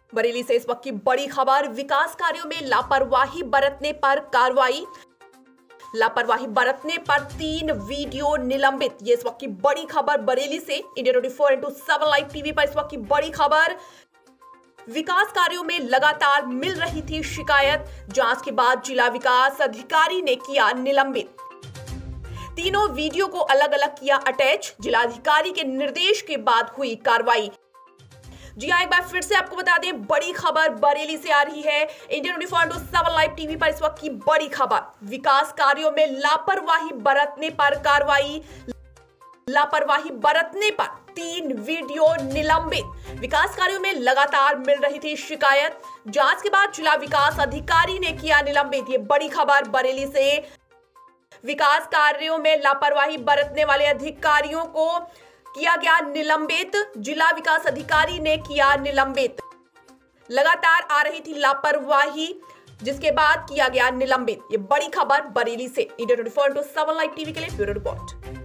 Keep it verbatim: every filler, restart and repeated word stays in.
बरेली से इस वक्त की बड़ी खबर, विकास कार्यों में लापरवाही बरतने पर कार्रवाई। लापरवाही बरतने पर तीन वीडियो निलंबित। ये इस वक्त की बड़ी खबर बरेली से। India twenty four into seven live TV पर इस वक्त की बड़ी खबर। विकास कार्यों में लगातार मिल रही थी शिकायत, जांच के बाद जिला विकास अधिकारी ने किया निलंबित। तीनों वीडियो को अलग अलग किया अटैच। जिलाधिकारी के निर्देश के बाद हुई कार्रवाई। जी हाँ, एक बार फिर से आपको बता दें, बड़ी खबर बरेली से आ रही है। India twenty four into seven live TV पर इस वक्त की बड़ी खबर, विकास कार्यों में लापरवाही बरतने पर कार्रवाई। लापरवाही बरतने पर तीन वीडियो निलंबित। विकास कार्यों में लगातार मिल रही थी शिकायत, जांच के बाद जिला विकास अधिकारी ने किया निलंबित। ये बड़ी खबर बरेली से। विकास कार्यों में लापरवाही बरतने वाले अधिकारियों को किया गया निलंबित। जिला विकास अधिकारी ने किया निलंबित। लगातार आ रही थी लापरवाही, जिसके बाद किया गया निलंबित। ये बड़ी खबर बरेली से। India twenty four into seven live TV के लिए ब्यूरो रिपोर्ट।